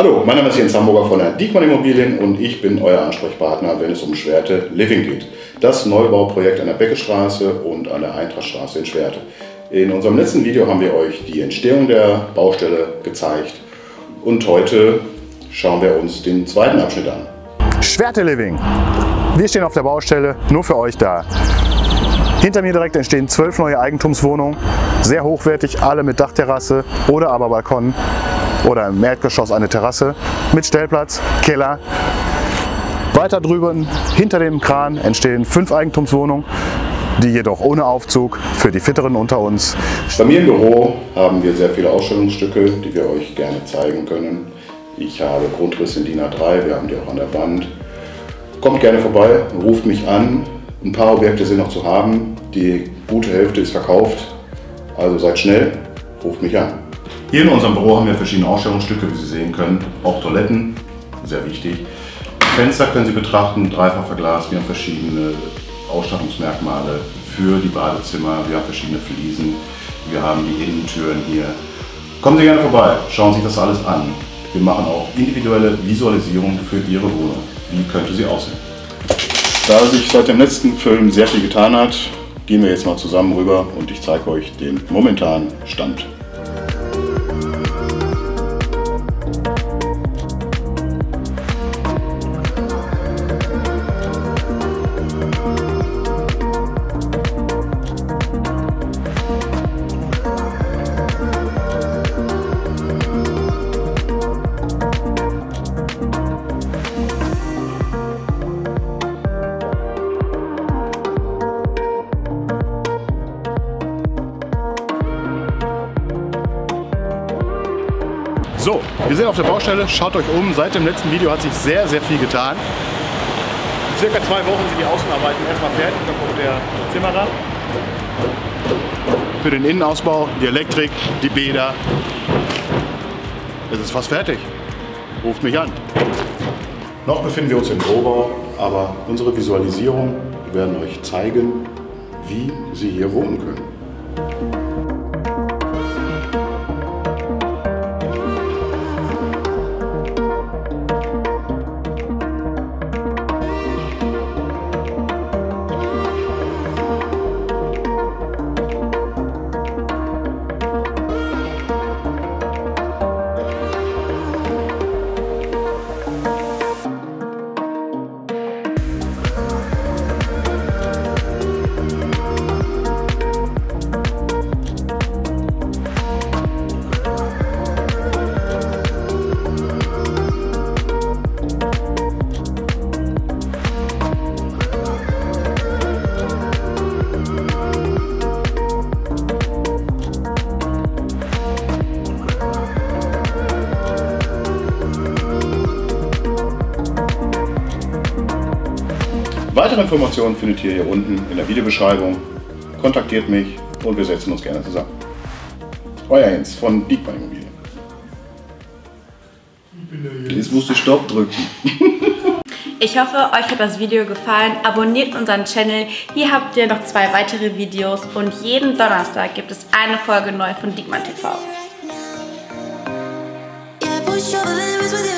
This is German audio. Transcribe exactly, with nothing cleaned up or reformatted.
Hallo, mein Name ist Jens Hamburger von der Diekmann Immobilien und ich bin euer Ansprechpartner, wenn es um Schwerte Living geht. Das Neubauprojekt an der Beckestraße und an der Eintrachtstraße in Schwerte. In unserem letzten Video haben wir euch die Entstehung der Baustelle gezeigt und heute schauen wir uns den zweiten Abschnitt an. Schwerte Living. Wir stehen auf der Baustelle, nur für euch da. Hinter mir direkt entstehen zwölf neue Eigentumswohnungen, sehr hochwertig, alle mit Dachterrasse oder aber Balkon oder im Erdgeschoss eine Terrasse mit Stellplatz, Keller. Weiter drüben, hinter dem Kran, entstehen fünf Eigentumswohnungen, die jedoch ohne Aufzug für die Fitteren unter uns. Bei mir im Büro haben wir sehr viele Ausstellungsstücke, die wir euch gerne zeigen können. Ich habe Grundrisse in DIN A drei, wir haben die auch an der Wand. Kommt gerne vorbei, ruft mich an. Ein paar Objekte sind noch zu haben, die gute Hälfte ist verkauft, also seid schnell, ruft mich an. Hier in unserem Büro haben wir verschiedene Ausstellungsstücke, wie Sie sehen können, auch Toiletten, sehr wichtig. Fenster können Sie betrachten, dreifach verglast, wir haben verschiedene Ausstattungsmerkmale für die Badezimmer, wir haben verschiedene Fliesen, wir haben die Innentüren hier. Kommen Sie gerne vorbei, schauen Sie sich das alles an. Wir machen auch individuelle Visualisierung für Ihre Wohnung. Wie könnte sie aussehen? Da sich seit dem letzten Film sehr viel getan hat, gehen wir jetzt mal zusammen rüber und ich zeige euch den momentanen Stand. So, wir sind auf der Baustelle, schaut euch um, seit dem letzten Video hat sich sehr, sehr viel getan. In circa zwei Wochen sind die Außenarbeiten erstmal fertig, dann kommt der Zimmerer. Für den Innenausbau, die Elektrik, die Bäder. Es ist fast fertig. Ruft mich an. Noch befinden wir uns im Rohbau, aber unsere Visualisierung werden euch zeigen, wie Sie hier wohnen können. Weitere Informationen findet ihr hier unten in der Videobeschreibung. Kontaktiert mich und wir setzen uns gerne zusammen. Euer Jens von Diekmann Immobilien. Jetzt musst du Stopp drücken. Ich hoffe, euch hat das Video gefallen. Abonniert unseren Channel. Hier habt ihr noch zwei weitere Videos und jeden Donnerstag gibt es eine Folge neu von Diekmann T V.